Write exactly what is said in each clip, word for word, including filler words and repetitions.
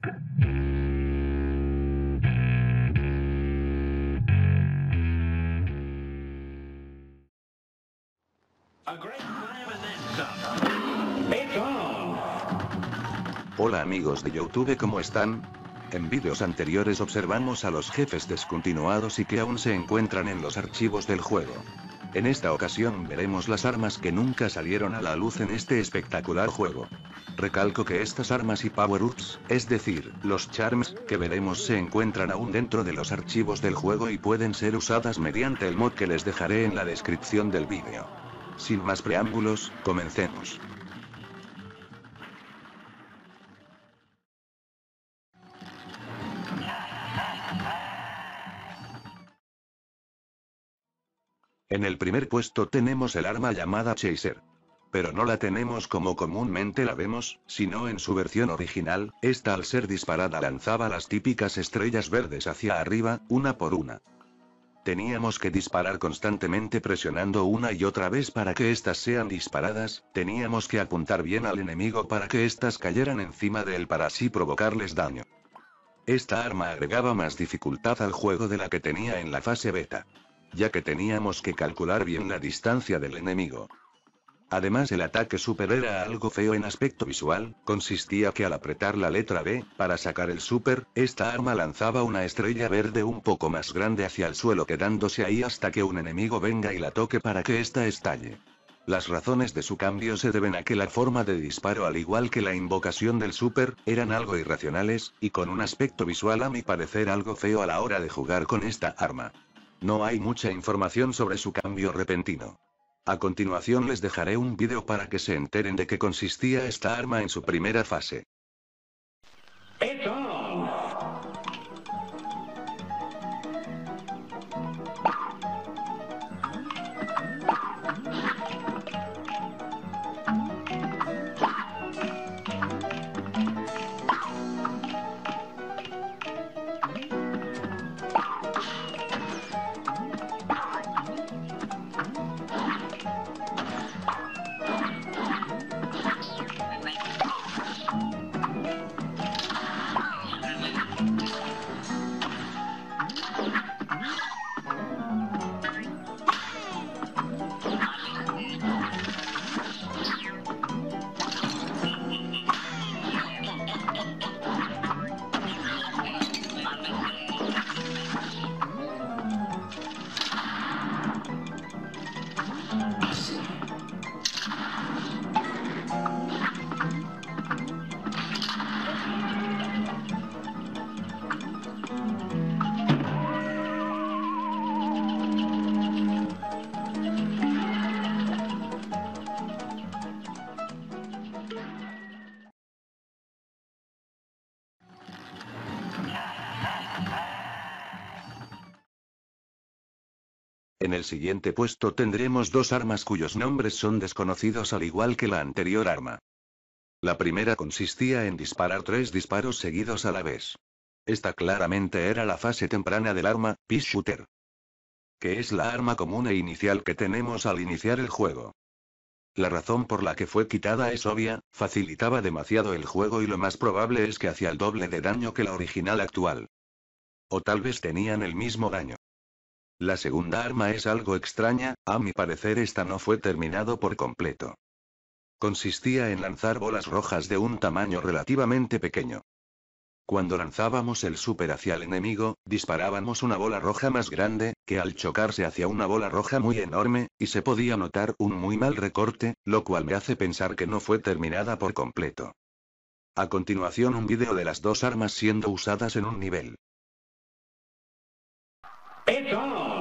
Hola amigos de YouTube, ¿cómo están? En vídeos anteriores observamos a los jefes descontinuados y que aún se encuentran en los archivos del juego. En esta ocasión veremos las armas que nunca salieron a la luz en este espectacular juego. Recalco que estas armas y power-ups, es decir, los charms, que veremos se encuentran aún dentro de los archivos del juego y pueden ser usadas mediante el mod que les dejaré en la descripción del vídeo. Sin más preámbulos, comencemos. En el primer puesto tenemos el arma llamada Chaser. Pero no la tenemos como comúnmente la vemos, sino en su versión original. Esta, al ser disparada, lanzaba las típicas estrellas verdes hacia arriba, una por una. Teníamos que disparar constantemente presionando una y otra vez para que estas sean disparadas, teníamos que apuntar bien al enemigo para que estas cayeran encima de él para así provocarles daño. Esta arma agregaba más dificultad al juego de la que tenía en la fase beta, ya que teníamos que calcular bien la distancia del enemigo. Además, el ataque super era algo feo en aspecto visual, consistía que al apretar la letra B, para sacar el super, esta arma lanzaba una estrella verde un poco más grande hacia el suelo, quedándose ahí hasta que un enemigo venga y la toque para que ésta estalle. Las razones de su cambio se deben a que la forma de disparo, al igual que la invocación del super, eran algo irracionales, y con un aspecto visual a mi parecer algo feo a la hora de jugar con esta arma. No hay mucha información sobre su cambio repentino. A continuación les dejaré un vídeo para que se enteren de qué consistía esta arma en su primera fase. En el siguiente puesto tendremos dos armas cuyos nombres son desconocidos, al igual que la anterior arma. La primera consistía en disparar tres disparos seguidos a la vez. Esta claramente era la fase temprana del arma, Pea Shooter, que es la arma común e inicial que tenemos al iniciar el juego. La razón por la que fue quitada es obvia: facilitaba demasiado el juego y lo más probable es que hacía el doble de daño que la original actual. O tal vez tenían el mismo daño. La segunda arma es algo extraña, a mi parecer esta no fue terminado por completo. Consistía en lanzar bolas rojas de un tamaño relativamente pequeño. Cuando lanzábamos el super hacia el enemigo, disparábamos una bola roja más grande, que al chocarse hacia una bola roja muy enorme, y se podía notar un muy mal recorte, lo cual me hace pensar que no fue terminada por completo. A continuación, un vídeo de las dos armas siendo usadas en un nivel. It's on.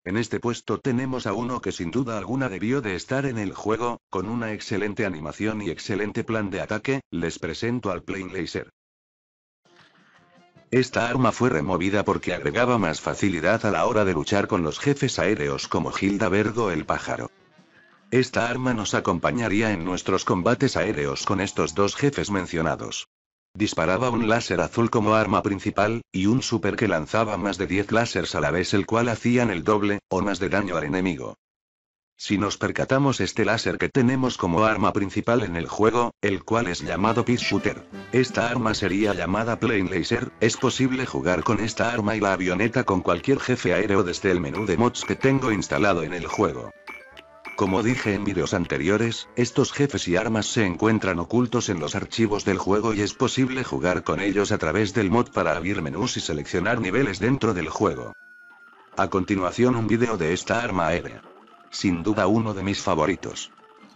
En este puesto tenemos a uno que sin duda alguna debió de estar en el juego, con una excelente animación y excelente plan de ataque. Les presento al Plane Laser. Esta arma fue removida porque agregaba más facilidad a la hora de luchar con los jefes aéreos como Hilda o el pájaro. Esta arma nos acompañaría en nuestros combates aéreos con estos dos jefes mencionados. Disparaba un láser azul como arma principal, y un super que lanzaba más de diez láseres a la vez, el cual hacían el doble, o más de daño al enemigo. Si nos percatamos, este láser que tenemos como arma principal en el juego, el cual es llamado Pea Shooter. Esta arma sería llamada Plane Laser. Es posible jugar con esta arma y la avioneta con cualquier jefe aéreo desde el menú de mods que tengo instalado en el juego. Como dije en vídeos anteriores, estos jefes y armas se encuentran ocultos en los archivos del juego y es posible jugar con ellos a través del mod para abrir menús y seleccionar niveles dentro del juego. A continuación, un vídeo de esta arma aérea. Sin duda uno de mis favoritos.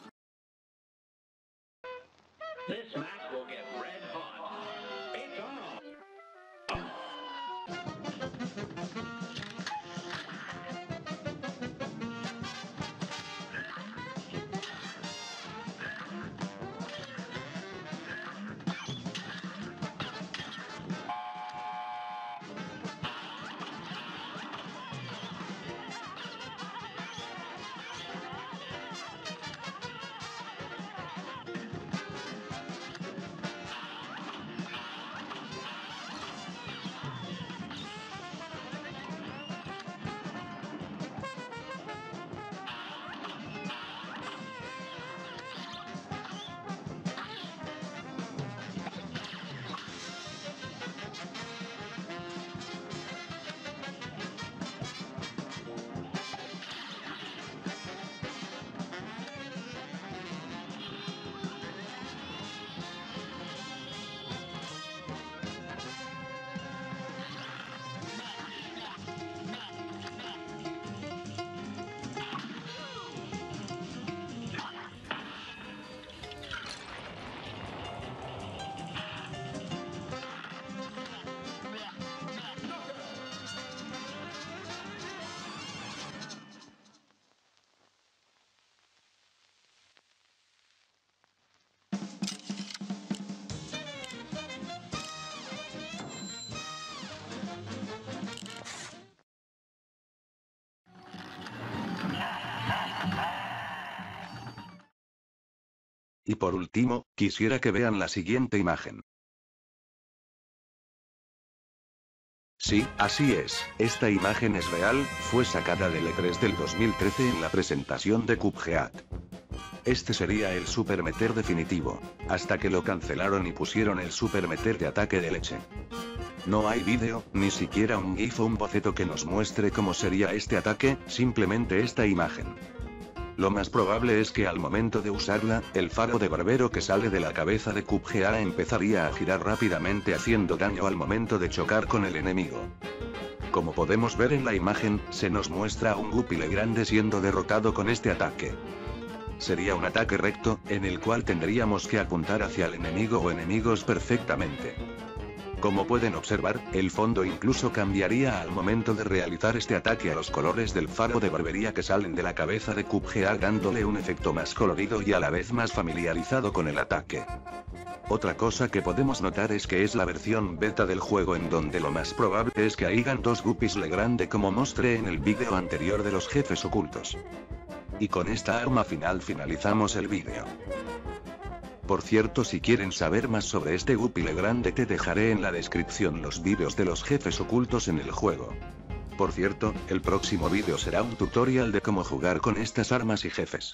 Y por último, quisiera que vean la siguiente imagen. Sí, así es, esta imagen es real, fue sacada del E tres del dos mil trece en la presentación de Cuphead. Este sería el Super Meter definitivo, hasta que lo cancelaron y pusieron el Super Meter de ataque de leche. No hay vídeo, ni siquiera un GIF o un boceto que nos muestre cómo sería este ataque, simplemente esta imagen. Lo más probable es que al momento de usarla, el faro de barbero que sale de la cabeza de Cuphead empezaría a girar rápidamente haciendo daño al momento de chocar con el enemigo. Como podemos ver en la imagen, se nos muestra a un Guppy Legrande siendo derrotado con este ataque. Sería un ataque recto, en el cual tendríamos que apuntar hacia el enemigo o enemigos perfectamente. Como pueden observar, el fondo incluso cambiaría al momento de realizar este ataque a los colores del faro de barbería que salen de la cabeza de Cuphead, dándole un efecto más colorido y a la vez más familiarizado con el ataque. Otra cosa que podemos notar es que es la versión beta del juego, en donde lo más probable es que hayan dos Guppys Legrande como mostré en el vídeo anterior de los jefes ocultos. Y con esta arma final finalizamos el vídeo. Por cierto, si quieren saber más sobre este Guppy Legrande, te dejaré en la descripción los vídeos de los jefes ocultos en el juego. Por cierto, el próximo vídeo será un tutorial de cómo jugar con estas armas y jefes.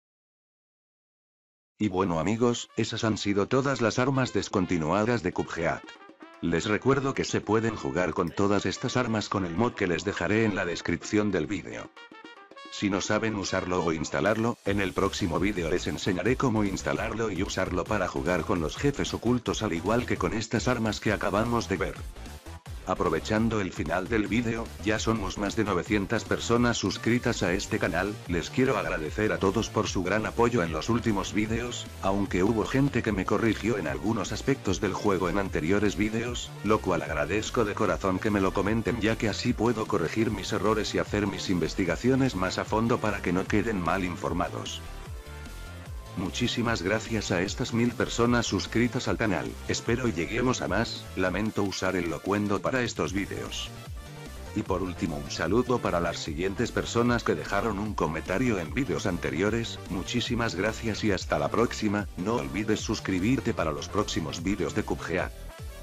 Y bueno amigos, esas han sido todas las armas descontinuadas de Cuphead. Les recuerdo que se pueden jugar con todas estas armas con el mod que les dejaré en la descripción del vídeo. Si no saben usarlo o instalarlo, en el próximo vídeo les enseñaré cómo instalarlo y usarlo para jugar con los jefes ocultos, al igual que con estas armas que acabamos de ver. Aprovechando el final del vídeo, ya somos más de novecientas personas suscritas a este canal, les quiero agradecer a todos por su gran apoyo en los últimos vídeos, aunque hubo gente que me corrigió en algunos aspectos del juego en anteriores vídeos, lo cual agradezco de corazón que me lo comenten ya que así puedo corregir mis errores y hacer mis investigaciones más a fondo para que no queden mal informados. Muchísimas gracias a estas mil personas suscritas al canal, espero lleguemos a más, lamento usar el locuendo para estos vídeos. Y por último un saludo para las siguientes personas que dejaron un comentario en vídeos anteriores, muchísimas gracias y hasta la próxima, no olvides suscribirte para los próximos vídeos de CubGeek.